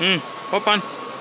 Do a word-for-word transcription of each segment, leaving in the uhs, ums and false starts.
Mm, open.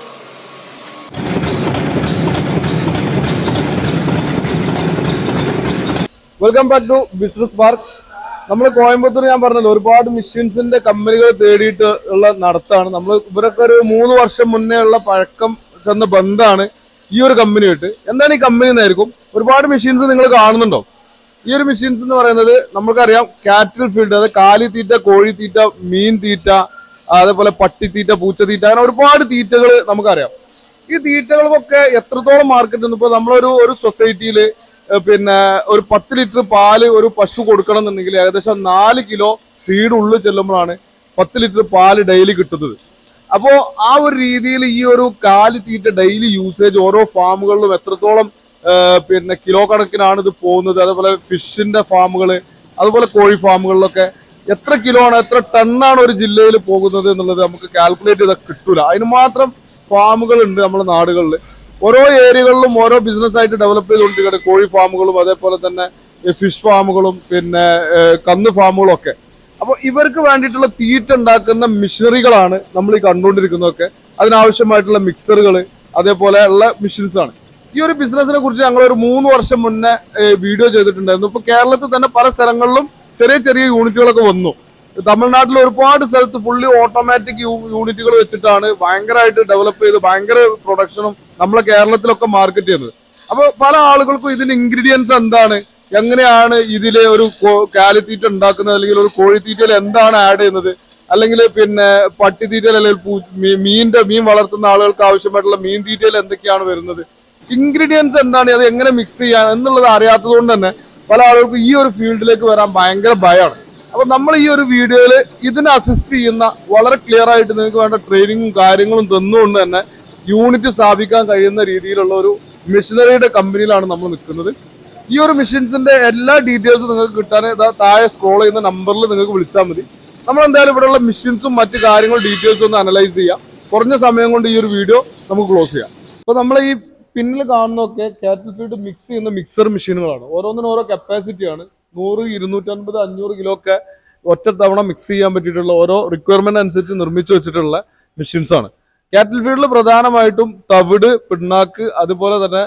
Welcome back to business park. നമ്മൾ കോയമ്പത്തൂർ ഞാൻ പറഞ്ഞല്ലോ ഒരുപാട് മെഷീൻസിന്റെ കമ്പനികൾ തേടിയിട്ട് ഉള്ള നടത്താണ്. നമ്മൾ ഇവരൊക്കെ ഒരു മൂന്ന് വർഷം മുന്നേ ഉള്ള പഴക്കം ചെന്ന ബന്ധമാണ് ഈ ഒരു കമ്പനിയായിട്ട്. എന്താണ് ഈ കമ്പനി എന്നായിരിക്കും. ഒരുപാട് മെഷീൻസ് നിങ്ങൾ കാണുന്നുണ്ടോ? ഈ ഒരു മെഷീൻസ് എന്ന് പറയുന്നത് നമുക്കറിയാം കാറ്റിൽ ഫീൽഡ്, അതായത് കാലിത്തീറ്റ, കോഴിത്തീറ്റ, മീൻ തീറ്റ, അതേപോലെ പട്ടിത്തീറ്റ, പൂച്ചത്തീറ്റ, അങ്ങനെ ഒരുപാട് തീറ്റകൾ നമുക്കറിയാം. ഈ തീറ്റകൾക്കൊക്കെ എത്രത്തോളം മാർക്കറ്റ് ഉണ്ട്. ഇപ്പൊ നമ്മളൊരു ഒരു സൊസൈറ്റിയിൽ പിന്നെ ഒരു പത്ത് ലിറ്റർ പാല് ഒരു പശു കൊടുക്കണം എന്നുണ്ടെങ്കിൽ ഏകദേശം നാല് കിലോ ഫീഡ് ഉള്ളിൽ ചെല്ലുമ്പോഴാണ് പത്ത് ലിറ്റർ പാല് ഡെയിലി കിട്ടുന്നത്. അപ്പോൾ ആ ഒരു രീതിയിൽ ഈ ഒരു കാലി തീറ്റ ഡെയിലി യൂസേജ് ഓരോ ഫാമുകളിലും എത്രത്തോളം പിന്നെ കിലോ കണക്കിനാണ് ഇത് പോകുന്നത്. അതേപോലെ ഫിഷിന്റെ ഫാമുകൾ, അതുപോലെ കോഴി ഫാമുകളിലൊക്കെ എത്ര കിലോ ആണ്, എത്ര ടണ്ണാണ് ഒരു ജില്ലയിൽ പോകുന്നത് എന്നുള്ളത് നമുക്ക് കാൽക്കുലേറ്റ് ചെയ്താൽ കിട്ടൂല. അതിന് മാത്രം ഫാമുകൾ ഉണ്ട് നമ്മുടെ നാടുകളിൽ. ഓരോ ഏരിയകളിലും ഓരോ ബിസിനസ് ആയിട്ട് ഡെവലപ്പ് ചെയ്തുകൊണ്ടിരിക്കുകയാണ്. കോഴി ഫാമുകളും അതേപോലെ തന്നെ ഫിഷ് ഫാമുകളും പിന്നെ കന്ന് ഫാമുകളും ഒക്കെ. അപ്പോൾ ഇവർക്ക് വേണ്ടിയിട്ടുള്ള തീറ്റ ഉണ്ടാക്കുന്ന മെഷീനറികളാണ് നമ്മൾ ഈ കണ്ടുകൊണ്ടിരിക്കുന്നതൊക്കെ. അതിനാവശ്യമായിട്ടുള്ള മിക്സറുകൾ, അതേപോലെ ഉള്ള മെഷീൻസ് ആണ്. ഈ ഒരു ബിസിനസിനെ കുറിച്ച് ഞങ്ങൾ ഒരു മൂന്ന് വർഷം മുന്നേ വീഡിയോ ചെയ്തിട്ടുണ്ടായിരുന്നു. ഇപ്പൊ കേരളത്തിൽ തന്നെ പല സ്ഥലങ്ങളിലും ചെറിയ ചെറിയ യൂണിറ്റുകളൊക്കെ വന്നു. തമിഴ്നാട്ടിൽ ഒരുപാട് സ്ഥലത്ത് ഫുള്ളി ഓട്ടോമാറ്റിക് യൂണിറ്റുകൾ വെച്ചിട്ടാണ് ഭയങ്കരമായിട്ട് ഡെവലപ്പ് ചെയ്ത് ഭയങ്കര പ്രൊഡക്ഷനും നമ്മളെ കേരളത്തിലൊക്കെ മാർക്കറ്റ് ചെയ്യുന്നത്. അപ്പൊ പല ആളുകൾക്കും ഇതിന്റെ ഇൻഗ്രീഡിയൻസ് എന്താണ്, എങ്ങനെയാണ് ഇതിലെ ഒരു കാലിത്തീറ്റ ഉണ്ടാക്കുന്നത്, അല്ലെങ്കിൽ ഒരു കോഴിത്തീറ്റയിൽ എന്താണ് ആഡ് ചെയ്യുന്നത്, അല്ലെങ്കിൽ പിന്നെ പട്ടിത്തീറ്റയിൽ അല്ലെങ്കിൽ മീനിന്റെ മീൻ വളർത്തുന്ന ആളുകൾക്ക് ആവശ്യമായിട്ടുള്ള മീൻ തീറ്റയിൽ എന്തൊക്കെയാണ് വരുന്നത്, ഇൻഗ്രീഡിയൻസ് എന്താണ്, അത് എങ്ങനെ മിക്സ് ചെയ്യാൻ എന്നുള്ളത് അറിയാത്തത് കൊണ്ട് തന്നെ പല ആളുകൾക്കും ഈ ഒരു ഫീൽഡിലേക്ക് വരാൻ ഭയങ്കര ഭയമാണ്. അപ്പൊ നമ്മൾ ഈ ഒരു വീഡിയോയിൽ ഇതിനെ അസിസ്റ്റ് ചെയ്യുന്ന വളരെ ക്ലിയർ ആയിട്ട് നിങ്ങൾക്ക് വേണ്ട ട്രെയിനിങ്ങും കാര്യങ്ങളും തന്നുകൊണ്ട് തന്നെ യൂണിറ്റ് സ്ഥാപിക്കാൻ കഴിയുന്ന രീതിയിലുള്ള ഒരു മെഷീനറിയുടെ കമ്പനിയിലാണ് നമ്മൾ നിൽക്കുന്നത്. ഈ ഒരു മെഷീൻസിന്റെ എല്ലാ ഡീറ്റെയിൽസും നിങ്ങൾക്ക് കിട്ടാൻ താഴെ സ്ക്രോൾ ചെയ്യുന്ന നമ്പറിൽ നിങ്ങൾക്ക് വിളിച്ചാൽ മതി. നമ്മൾ എന്തായാലും ഇവിടെയുള്ള മെഷീൻസും മറ്റു കാര്യങ്ങളും ഡീറ്റെയിൽസും ഒന്ന് അനലൈസ് ചെയ്യാം. കുറഞ്ഞ സമയം കൊണ്ട് ഈ ഒരു വീഡിയോ നമുക്ക് ക്ലോസ് ചെയ്യാം. അപ്പൊ നമ്മൾ ഈ പിന്നിൽ കാണുന്നതൊക്കെ കാറ്റിൽ ഫീഡ് മിക്സ് ചെയ്യുന്ന മിക്സർ മെഷീനുകളാണ്. ഓരോന്നിനും ഓരോ കപ്പാസിറ്റിയാണ്. നൂറ്, ഇരുന്നൂറ്റൻപത്, അഞ്ഞൂറ് കിലോ ഒക്കെ ഒറ്റ തവണ മിക്സ് ചെയ്യാൻ പറ്റിയിട്ടുള്ള ഓരോ റിക്വയർമെന്റ് അനുസരിച്ച് നിർമ്മിച്ചു വെച്ചിട്ടുള്ള മെഷീൻസ് ആണ്. കാറ്റിൽ ഫീഡിൽ പ്രധാനമായിട്ടും തവിട്, പിണ്ണാക്ക്, അതുപോലെ തന്നെ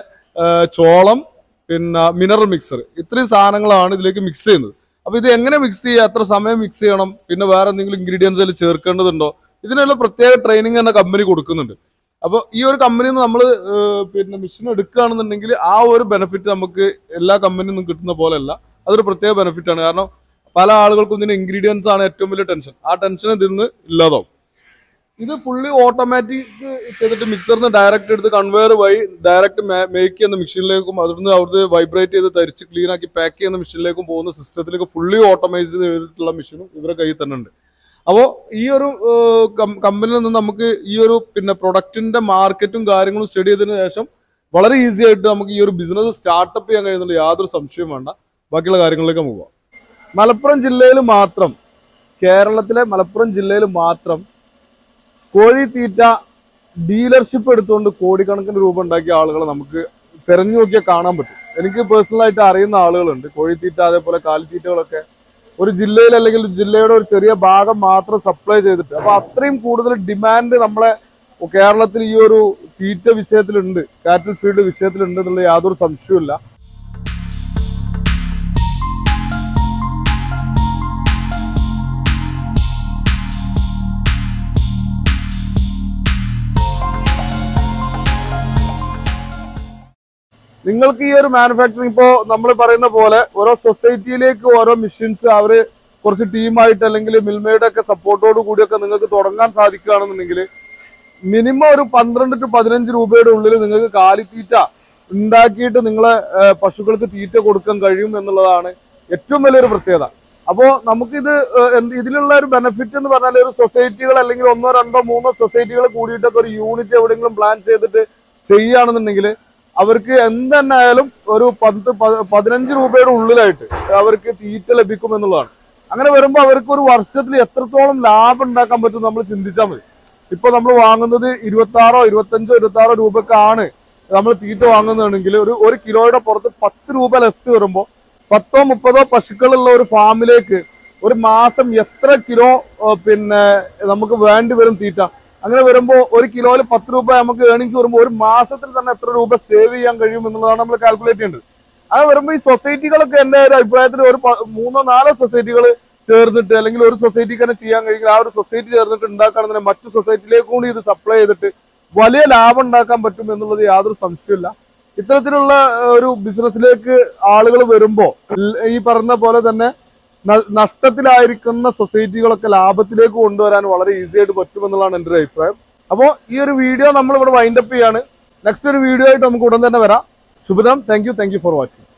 ചോളം, പിന്നെ മിനറൽ മിക്സർ, ഇത്രയും സാധനങ്ങളാണ് ഇതിലേക്ക് മിക്സ് ചെയ്യുന്നത്. അപ്പൊ ഇത് എങ്ങനെ മിക്സ് ചെയ്യുക, എത്ര സമയം മിക്സ് ചെയ്യണം, പിന്നെ വേറെ എന്തെങ്കിലും ഇൻഗ്രീഡിയൻസ് അതിൽ ചേർക്കേണ്ടതുണ്ടോ, ഇതിനുള്ള പ്രത്യേക ട്രെയിനിങ് തന്നെ കമ്പനി കൊടുക്കുന്നുണ്ട്. അപ്പോൾ ഈ ഒരു കമ്പനിയിൽ നിന്ന് നമ്മൾ പിന്നെ മെഷീൻ എടുക്കുകയാണെന്നുണ്ടെങ്കിൽ ആ ഒരു ബെനിഫിറ്റ് നമുക്ക് എല്ലാ കമ്പനിയിൽ നിന്നും കിട്ടുന്ന പോലെയല്ല. അതൊരു പ്രത്യേക ബെനിഫിറ്റ് ആണ്. കാരണം പല ആളുകൾക്കും ഇതിന് ഇൻഗ്രീഡിയൻസ് ആണ് ഏറ്റവും വലിയ ടെൻഷൻ. ആ ടെൻഷൻ ഇതിൽ നിന്ന് ഇല്ലാതാവും. ഇത് ഫുള്ളി ഓട്ടോമാറ്റിക് ചെയ്തിട്ട് മിക്സറിന് ഡയറക്റ്റ് എടുത്ത് കൺവെയർ വഴി ഡയറക്റ്റ് മേക്ക് ചെയ്യുന്ന മെഷീനിലേക്കും അവിടുന്ന് അവിടുന്ന് വൈബ്രേറ്റ് ചെയ്ത് തരിച്ച് ക്ലീൻ ആക്കി പാക്ക് ചെയ്യുന്ന മെഷീനിലേക്കും പോകുന്ന സിസ്റ്റത്തിലേക്ക് ഫുള്ളി ഓട്ടോമൈസ് ചെയ്തിട്ടുള്ള മെഷീനും ഇവരുടെ കയ്യിൽ തന്നെ ഉണ്ട്. അപ്പോൾ ഈ ഒരു കമ്പനിയിൽ നിന്ന് നമുക്ക് ഈ ഒരു പിന്നെ പ്രൊഡക്റ്റിന്റെ മാർക്കറ്റും കാര്യങ്ങളും സ്റ്റഡി ചെയ്തതിനു ശേഷം വളരെ ഈസി ആയിട്ട് നമുക്ക് ഈ ഒരു ബിസിനസ് സ്റ്റാർട്ടപ്പ് ചെയ്യാൻ കഴിയുന്നുണ്ട്. യാതൊരു സംശയവും വേണ്ട. ബാക്കിയുള്ള കാര്യങ്ങളിലേക്ക് പോകാം. മലപ്പുറം ജില്ലയിൽ മാത്രം, കേരളത്തിലെ മലപ്പുറം ജില്ലയിൽ മാത്രം കോഴിത്തീറ്റ ഡീലർഷിപ്പ് എടുത്തുകൊണ്ട് കോടിക്കണക്കിന് രൂപ ഉണ്ടാക്കിയ ആളുകളെ നമുക്ക് തെരഞ്ഞു നോക്കിയാൽ കാണാൻ പറ്റും. എനിക്ക് പേഴ്സണലായിട്ട് അറിയുന്ന ആളുകളുണ്ട്. കോഴിത്തീറ്റ അതേപോലെ കാലിത്തീറ്റകളൊക്കെ ഒരു ജില്ലയിൽ അല്ലെങ്കിൽ ജില്ലയുടെ ഒരു ചെറിയ ഭാഗം മാത്രം സപ്ലൈ ചെയ്തിട്ട്, അപ്പൊ അത്രയും കൂടുതൽ ഡിമാൻഡ് നമ്മളെ കേരളത്തിൽ ഈ ഒരു തീറ്റ വിഷയത്തിലുണ്ട്, കാറ്റിൽ ഫീൽഡ് വിഷയത്തിലുണ്ട് എന്നുള്ള യാതൊരു സംശയവുമില്ല. നിങ്ങൾക്ക് ഈ ഒരു മാനുഫാക്ചറിങ് ഇപ്പോൾ നമ്മൾ പറയുന്ന പോലെ ഓരോ സൊസൈറ്റിയിലേക്ക് ഓരോ മെഷീൻസ് അവര് കുറച്ച് ടീമായിട്ട് അല്ലെങ്കിൽ മിൽമയുടെ ഒക്കെ സപ്പോർട്ടോട് കൂടിയൊക്കെ നിങ്ങൾക്ക് തുടങ്ങാൻ സാധിക്കുകയാണെന്നുണ്ടെങ്കിൽ മിനിമം ഒരു പന്ത്രണ്ട് ടു പതിനഞ്ച് രൂപയുടെ ഉള്ളിൽ നിങ്ങൾക്ക് കാലിത്തീറ്റ ഉണ്ടാക്കിയിട്ട് നിങ്ങളെ പശുക്കൾക്ക് തീറ്റ കൊടുക്കാൻ കഴിയും എന്നുള്ളതാണ് ഏറ്റവും വലിയൊരു പ്രത്യേകത. അപ്പോൾ നമുക്കിത് ഇതിലുള്ള ഒരു ബെനിഫിറ്റ് എന്ന് പറഞ്ഞാൽ ഒരു സൊസൈറ്റികൾ അല്ലെങ്കിൽ ഒന്നോ രണ്ടോ മൂന്നോ സൊസൈറ്റികൾ കൂടിയിട്ടൊക്കെ ഒരു യൂണിറ്റ് എവിടെയെങ്കിലും പ്ലാൻ ചെയ്തിട്ട് ചെയ്യുകയാണെന്നുണ്ടെങ്കിൽ അവർക്ക് എന്തെന്നായാലും ഒരു പത്ത് പതിനഞ്ച് രൂപയുടെ ഉള്ളിലായിട്ട് അവർക്ക് തീറ്റ ലഭിക്കും എന്നുള്ളതാണ്. അങ്ങനെ വരുമ്പോൾ അവർക്ക് ഒരു വർഷത്തിൽ എത്രത്തോളം ലാഭം ഉണ്ടാക്കാൻ പറ്റും നമ്മൾ ചിന്തിച്ചാൽ മതി. ഇപ്പൊ നമ്മൾ വാങ്ങുന്നത് ഇരുപത്തി ആറോ ഇരുപത്തഞ്ചോ ഇരുപത്തി ആറോ രൂപക്കാണ് നമ്മൾ തീറ്റ വാങ്ങുന്നതാണെങ്കിൽ ഒരു ഒരു കിലോയുടെ പുറത്ത് പത്ത് രൂപ ലെസ് വരുമ്പോൾ പത്തോ മുപ്പതോ പശുക്കളുള്ള ഒരു ഫാമിലേക്ക് ഒരു മാസം എത്ര കിലോ പിന്നെ നമുക്ക് വേണ്ടി വരും തീറ്റ. അങ്ങനെ വരുമ്പോൾ ഒരു കിലോയിൽ പത്ത് രൂപ നമുക്ക് ഏണിങ്സ് വരുമ്പോൾ ഒരു മാസത്തിൽ തന്നെ എത്ര രൂപ സേവ് ചെയ്യാൻ കഴിയും എന്നുള്ളതാണ് നമ്മൾ കാൽക്കുലേറ്റ് ചെയ്യേണ്ടത്. അങ്ങനെ വരുമ്പോൾ ഈ സൊസൈറ്റികളൊക്കെ എൻ്റെ ഒരു അഭിപ്രായത്തിൽ ഒരു മൂന്നോ നാലോ സൊസൈറ്റികൾ ചേർന്നിട്ട് അല്ലെങ്കിൽ ഒരു സൊസൈറ്റിക്ക് തന്നെ ചെയ്യാൻ കഴിയും. ആ ഒരു സൊസൈറ്റി ചേർന്നിട്ട് ഉണ്ടാക്കുകയാണെന്നുണ്ടെങ്കിൽ മറ്റു സൊസൈറ്റിയിലേക്ക് കൂടി ഇത് സപ്ലൈ ചെയ്തിട്ട് വലിയ ലാഭം ഉണ്ടാക്കാൻ പറ്റും എന്നുള്ളത് യാതൊരു സംശയമില്ല. ഇത്തരത്തിലുള്ള ഒരു ബിസിനസ്സിലേക്ക് ആളുകൾ വരുമ്പോൾ ഈ പറഞ്ഞ പോലെ തന്നെ നഷ്ടത്തിലായിരിക്കുന്ന സൊസൈറ്റികളൊക്കെ ലാഭത്തിലേക്ക് കൊണ്ടുവരാൻ വളരെ ഈസി ആയിട്ട് പറ്റുമെന്നുള്ളതാണ് എൻ്റെ ഒരു അഭിപ്രായം. അപ്പോൾ ഈ ഒരു വീഡിയോ നമ്മൾ ഇവിടെ വൈൻഡപ്പ് ചെയ്യാണ്. നെക്സ്റ്റ് ഒരു വീഡിയോ ആയിട്ട് നമുക്ക് ഉടൻ തന്നെ വരാം. ശുഭദിനം. Thank you thank you for watching.